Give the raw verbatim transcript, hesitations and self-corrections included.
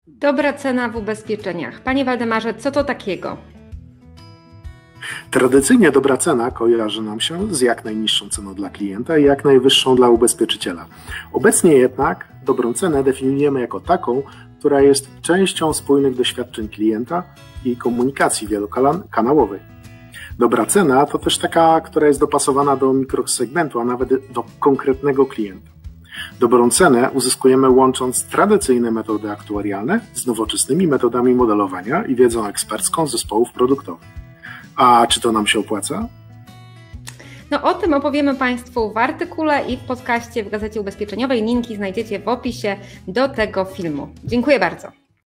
Dobra cena w ubezpieczeniach. Panie Waldemarze, co to takiego? Tradycyjnie dobra cena kojarzy nam się z jak najniższą ceną dla klienta i jak najwyższą dla ubezpieczyciela. Obecnie jednak dobrą cenę definiujemy jako taką, która jest częścią spójnych doświadczeń klienta i komunikacji wielokanałowej. Dobra cena to też taka, która jest dopasowana do mikrosegmentu, a nawet do konkretnego klienta. Dobrą cenę uzyskujemy łącząc tradycyjne metody aktuarialne z nowoczesnymi metodami modelowania i wiedzą ekspercką zespołów produktowych. A czy to nam się opłaca? No o tym opowiemy Państwu w artykule i w podcaście w Gazecie Ubezpieczeniowej. Linki znajdziecie w opisie do tego filmu. Dziękuję bardzo.